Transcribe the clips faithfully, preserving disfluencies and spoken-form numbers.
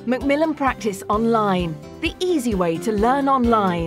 Macmillan Practice Online, the easy way to learn online.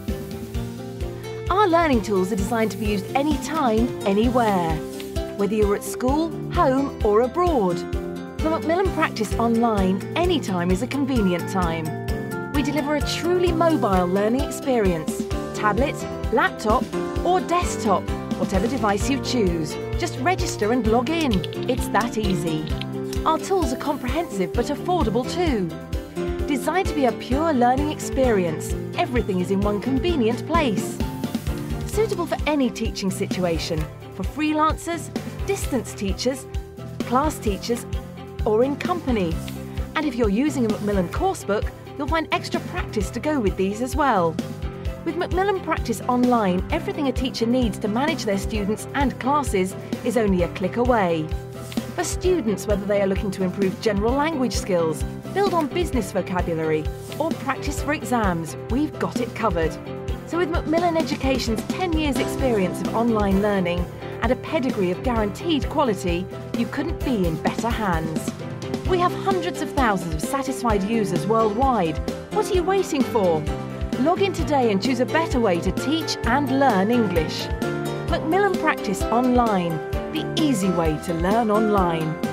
Our learning tools are designed to be used anytime, anywhere, whether you're at school, home or abroad. For Macmillan Practice Online, any time is a convenient time. We deliver a truly mobile learning experience, tablet, laptop or desktop, whatever device you choose. Just register and log in. It's that easy. Our tools are comprehensive but affordable too. Designed to be a pure learning experience, everything is in one convenient place. Suitable for any teaching situation, for freelancers, distance teachers, class teachers, or in company. And if you're using a Macmillan coursebook, you'll find extra practice to go with these as well. With Macmillan Practice Online, everything a teacher needs to manage their students and classes is only a click away. For students, whether they are looking to improve general language skills, build on business vocabulary, or practice for exams, we've got it covered. So with Macmillan Education's ten years experience of online learning and a pedigree of guaranteed quality, you couldn't be in better hands. We have hundreds of thousands of satisfied users worldwide. What are you waiting for? Log in today and choose a better way to teach and learn English. Macmillan Practice Online, the easy way to learn online.